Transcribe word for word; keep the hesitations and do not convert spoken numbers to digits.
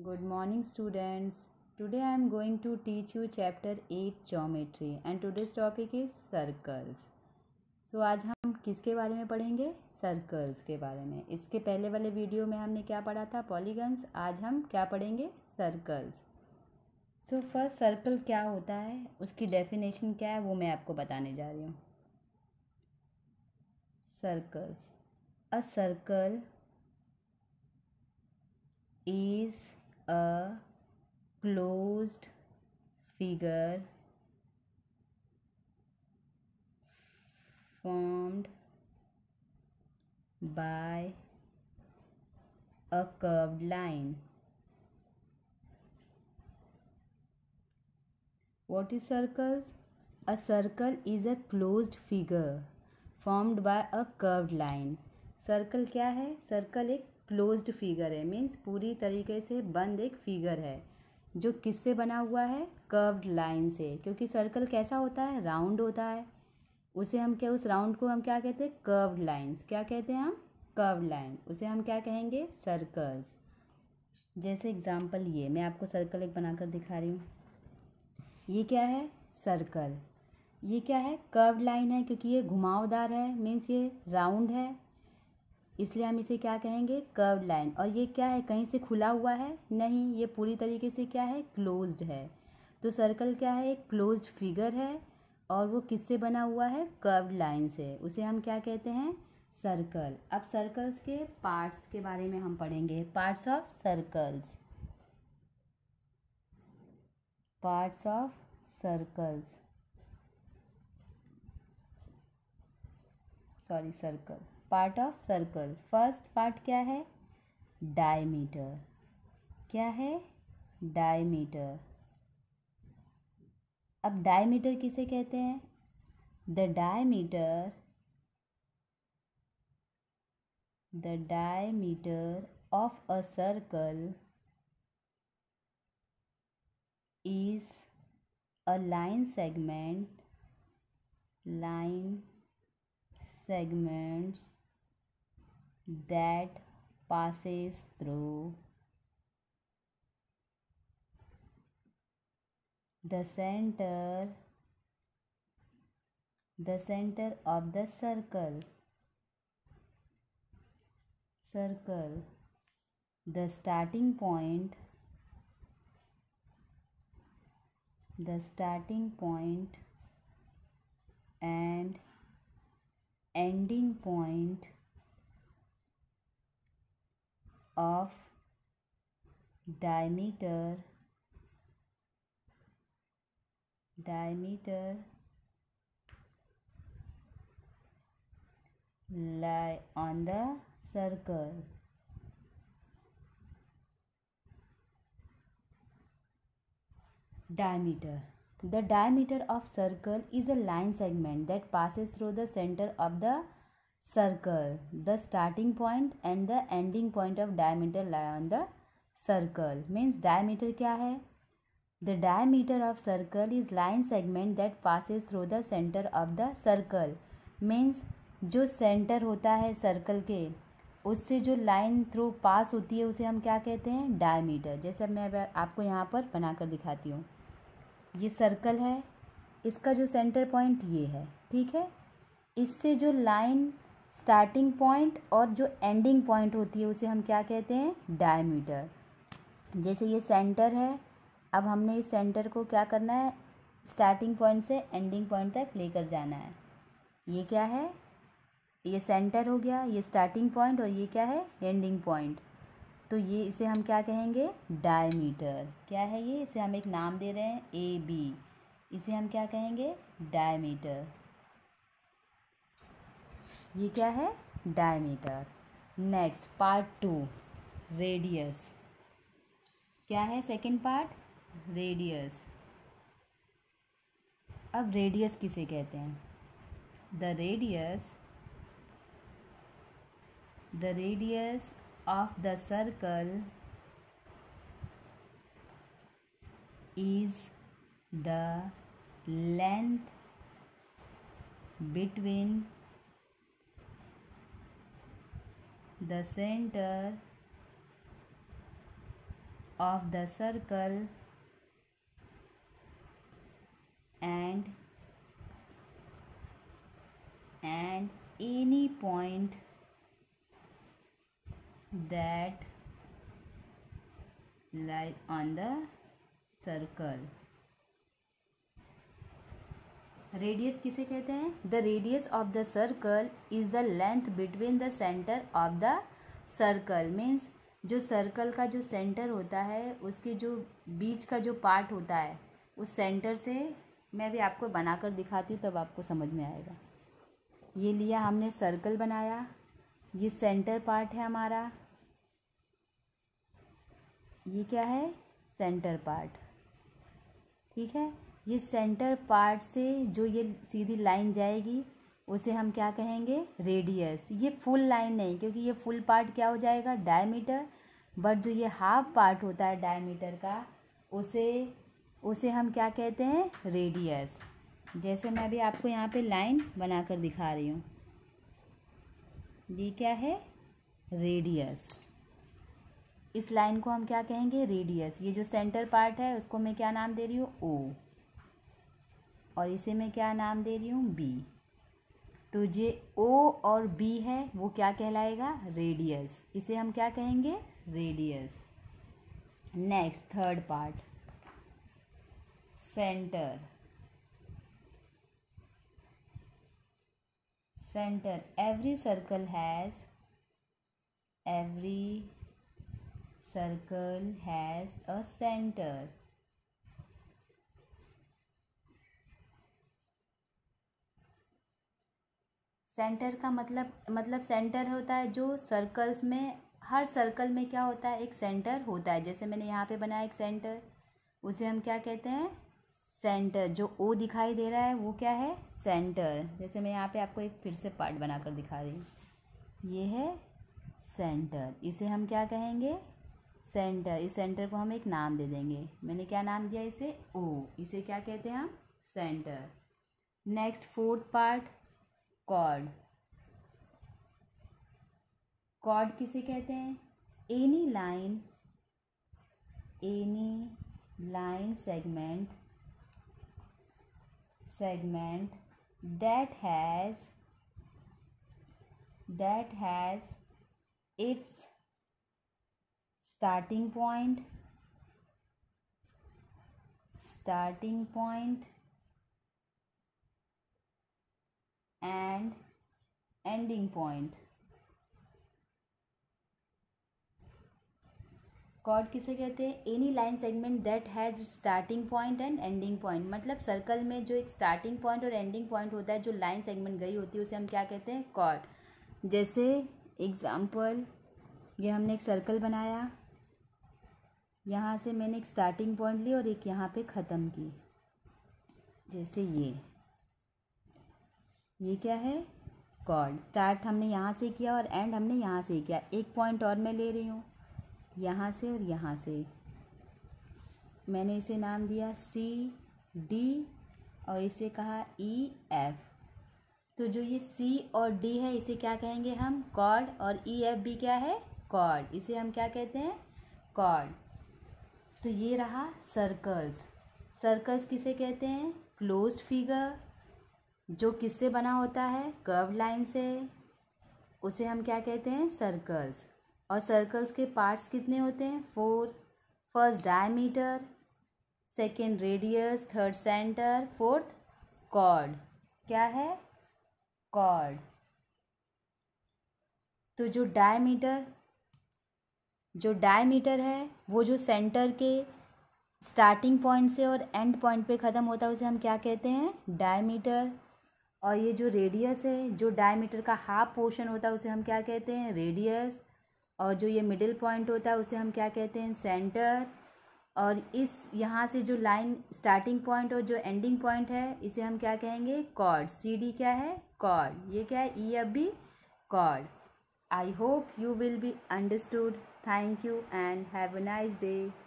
Good morning students. Today I am going to teach you chapter eight geometry and today's topic is circles. So आज हम किसके बारे में पढ़ेंगे? Circles के बारे में. इसके पहले वाले वीडियो में हमने क्या पढ़ा था? पॉलीगन्स. आज हम क्या पढ़ेंगे? सर्कल्स. सो फर्स्ट सर्कल क्या होता है, उसकी डेफिनेशन क्या है वो मैं आपको बताने जा रही हूँ. Circles. A circle is a closed figure formed by a curved line. What is circles? A circle is a closed figure formed by a curved line. Circle क्या है? सर्कल एक क्लोज्ड फिगर है, मीन्स पूरी तरीके से बंद एक figure है जो किससे बना हुआ है? कर्व्ड लाइन से. क्योंकि सर्कल कैसा होता है? राउंड होता है. उसे हम क्या, उस राउंड को हम क्या कहते हैं? Curved lines. क्या कहते हैं हम? Curved line. उसे हम क्या कहेंगे? सर्कल्स. जैसे एग्जांपल ये मैं आपको सर्कल एक बनाकर दिखा रही हूँ. ये क्या है? सर्कल. ये क्या है? कर्व्ड लाइन है, क्योंकि ये घुमावदार है, मीन्स ये राउंड है, इसलिए हम इसे क्या कहेंगे? Curved line. और ये क्या है? कहीं से खुला हुआ है? नहीं, ये पूरी तरीके से क्या है? क्लोज्ड है. तो सर्कल क्या है? एक क्लोज्ड फिगर है और वो किससे बना हुआ है? कर्व्ड लाइन से. उसे हम क्या कहते हैं? सर्कल. अब सर्कल्स के पार्ट्स के बारे में हम पढ़ेंगे. Parts of circles. Parts of circles sorry circle. Part of circle. First part क्या है? डायमीटर. क्या है? डायमीटर. अब डायमीटर किसे कहते हैं? The diameter the diameter of a circle is a line segment line segments that passes through the center the center of the circle circle the starting point the starting point and ending point of diameter diameter lie on the circle. Diameter. The diameter of circle is a line segment that passes through the center of the circle. The starting point and the ending point of diameter lie on the circle. Means diameter क्या है? The diameter of circle is line segment that passes through the center of the circle. Means जो centre होता है circle के, उससे जो line through pass होती है उसे हम क्या कहते हैं? डायमीटर. जैसे मैं आपको यहाँ पर बनाकर दिखाती हूँ. ये सर्कल है, इसका जो सेंटर पॉइंट ये है, ठीक है. इससे जो लाइन स्टार्टिंग पॉइंट और जो एंडिंग पॉइंट होती है उसे हम क्या कहते हैं? डायमीटर. जैसे ये सेंटर है, अब हमने इस सेंटर को क्या करना है? स्टार्टिंग पॉइंट से एंडिंग पॉइंट तक लेकर जाना है. ये क्या है? ये सेंटर हो गया, ये स्टार्टिंग पॉइंट, और ये क्या है? Ending point. तो ये इसे हम क्या कहेंगे? डायमीटर. क्या है ये? इसे हम एक नाम दे रहे हैं ए बी. इसे हम क्या कहेंगे? डायमीटर. ये क्या है? Diameter. Next part two, radius. क्या है सेकंड पार्ट? रेडियस. अब रेडियस किसे कहते हैं? The radius the radius of the circle is the length between the center of the circle and and any point that lie on the circle. Radius किसे कहते हैं? The radius of the circle is the length between the centre of the circle. Means जो circle का जो centre होता है उसके जो बीच का जो पार्ट होता है उस सेंटर से, मैं भी आपको बनाकर दिखाती हूँ तब आपको समझ में आएगा। ये लिया हमने सर्कल बनाया, ये सेंटर पार्ट है हमारा, ये क्या है? Centre part. ठीक है, ये सेंटर पार्ट से जो ये सीधी लाइन जाएगी उसे हम क्या कहेंगे? रेडियस। ये फुल लाइन नहीं, क्योंकि ये फुल पार्ट क्या हो जाएगा? डायमीटर। बट जो ये हाफ पार्ट होता है डायमीटर का उसे उसे हम क्या कहते हैं? रेडियस। जैसे मैं भी आपको यहाँ पे लाइन बनाकर दिखा रही हूँ, ये क्या है? रेडियस। इस लाइन को हम क्या कहेंगे? रेडियस। ये जो सेंटर पार्ट है उसको मैं क्या नाम दे रही हूँ? ओ। और इसे मैं क्या नाम दे रही हूँ? बी। तो ये ओ और बी है वो क्या कहलाएगा? रेडियस। इसे हम क्या कहेंगे? Radius. Next third part, centre. Centre, every circle has every circle has a centre. Centre का मतलब मतलब सेंटर होता है जो सर्कल्स में, हर सर्कल में क्या होता है? एक सेंटर होता है। जैसे मैंने यहाँ पे बनाया एक सेंटर, उसे हम क्या कहते हैं? सेंटर। जो ओ दिखाई दे रहा है वो क्या है? सेंटर। जैसे मैं यहाँ पे आपको एक फिर से पार्ट बनाकर दिखा रही हूँ, ये है सेंटर। इसे हम क्या कहेंगे? सेंटर। इस सेंटर को हम एक नाम दे देंगे। मैंने क्या नाम दिया इसे? ओ। इसे क्या कहते हैं हम? Centre. Next fourth part, chord. Chord किसे कहते हैं? Any line any line segment segment that has that has its starting point starting point and ending point। Chord किसे कहते हैं? Any line segment that has starting point and ending point. मतलब circle में जो एक स्टार्टिंग पॉइंट और ending point होता है, जो लाइन सेगमेंट गई होती है, उसे हम क्या कहते हैं? कॉर्ड। जैसे एग्जांपल, ये हमने एक सर्कल बनाया, यहाँ से मैंने एक स्टार्टिंग पॉइंट ली और एक यहाँ पे ख़त्म की। जैसे ये ये क्या है? कॉर्ड। स्टार्ट हमने यहाँ से किया और एंड हमने यहाँ से किया। एक पॉइंट और मैं ले रही हूँ यहाँ से और यहाँ से, मैंने इसे नाम दिया सी डी और इसे कहा ई एफ। तो जो ये सी और डी है इसे क्या कहेंगे हम? कॉर्ड। और ई एफ भी क्या है? कॉर्ड। इसे हम क्या कहते हैं? कॉर्ड। तो ये रहा सर्कल्स। सर्कल्स किसे कहते हैं? Closed figure. जो किससे बना होता है? कर्व लाइन से, उसे हम क्या कहते हैं? सर्कल्स। और सर्कल्स के पार्ट्स कितने होते हैं? Four. First diameter, second radius, third centre, fourth chord. क्या है? कॉर्ड। तो जो डायमीटर जो डायमीटर है वो जो सेंटर के स्टार्टिंग पॉइंट से और एंड पॉइंट पे ख़त्म होता है उसे हम क्या कहते हैं? डायमीटर। और ये जो रेडियस है, जो डायमीटर का हाफ पोर्शन होता है उसे हम क्या कहते हैं? रेडियस। और जो ये मिडिल पॉइंट होता है उसे हम क्या कहते हैं? सेंटर। और इस यहाँ से जो लाइन स्टार्टिंग पॉइंट और जो एंडिंग पॉइंट है इसे हम क्या कहेंगे? कॉर्ड। सी डी क्या है? कॉर्ड। ये क्या है? E F B, chord. I hope you will be understood. Thank you and have a nice day.